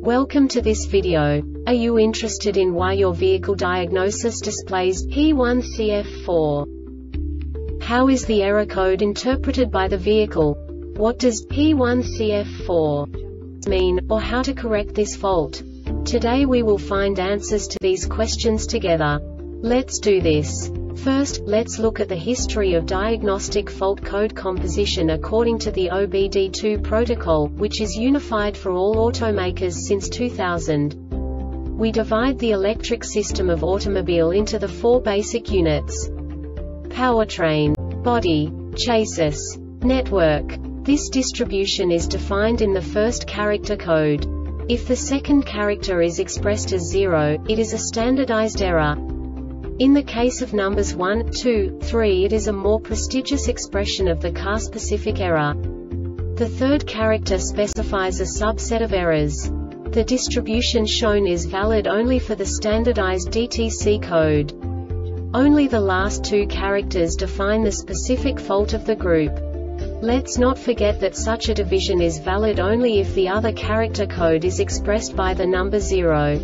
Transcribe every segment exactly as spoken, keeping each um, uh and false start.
Welcome to this video. Are you interested in why your vehicle diagnosis displays P one C F four? How is the error code interpreted by the vehicle? What does P one C F four mean, or how to correct this fault? Today we will find answers to these questions together. Let's do this. First, let's look at the history of diagnostic fault code composition according to the O B D two protocol, which is unified for all automakers since two thousand. We divide the electric system of automobile into the four basic units: powertrain, body, chassis, network. This distribution is defined in the first character code. If the second character is expressed as zero, it is a standardized error. In the case of numbers one, two, three, it is a more prestigious expression of the car-specific error. The third character specifies a subset of errors. The distribution shown is valid only for the standardized D T C code. Only the last two characters define the specific fault of the group. Let's not forget that such a division is valid only if the other character code is expressed by the number zero.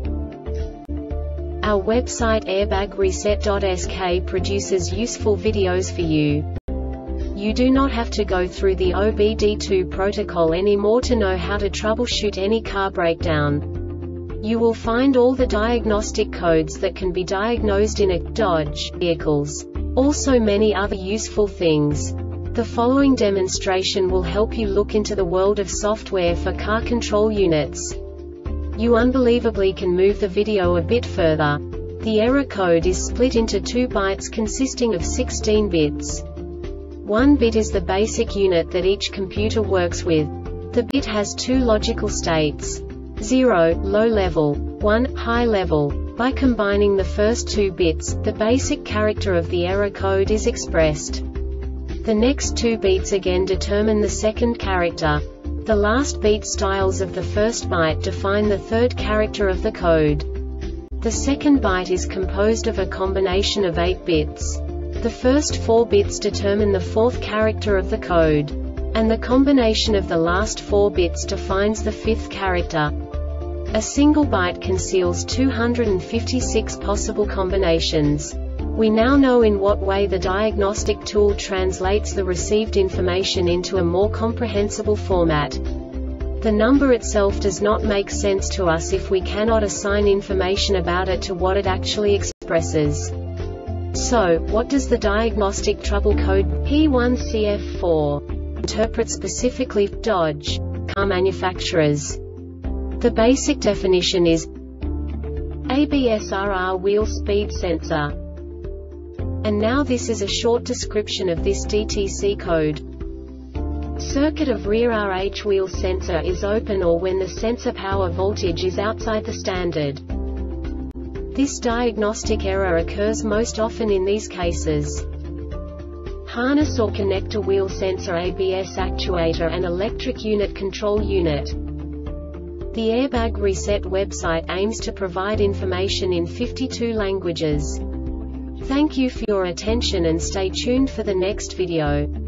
Our website airbag reset dot S K produces useful videos for you. You do not have to go through the O B D two protocol anymore to know how to troubleshoot any car breakdown. You will find all the diagnostic codes that can be diagnosed in a Dodge vehicles. Also many other useful things. The following demonstration will help you look into the world of software for car control units. You unbelievably can move the video a bit further. The error code is split into two bytes consisting of sixteen bits. One bit is the basic unit that each computer works with. The bit has two logical states: zero, low level, one, high level. By combining the first two bits, the basic character of the error code is expressed. The next two bits again determine the second character. The last beat styles of the first byte define the third character of the code. The second byte is composed of a combination of eight bits. The first four bits determine the fourth character of the code. And the combination of the last four bits defines the fifth character. A single byte conceals two hundred fifty-six possible combinations. We now know in what way the diagnostic tool translates the received information into a more comprehensible format. The number itself does not make sense to us if we cannot assign information about it to what it actually expresses. So, what does the diagnostic trouble code P one C F four interpret specifically for Dodge car manufacturers? The basic definition is A B S R R wheel speed sensor. And now this is a short description of this D T C code. Circuit of rear R H wheel sensor is open or when the sensor power voltage is outside the standard. This diagnostic error occurs most often in these cases: harness or connector wheel sensor, A B S actuator and electric unit control unit. The Airbag Reset website aims to provide information in fifty-two languages. Thank you for your attention and stay tuned for the next video.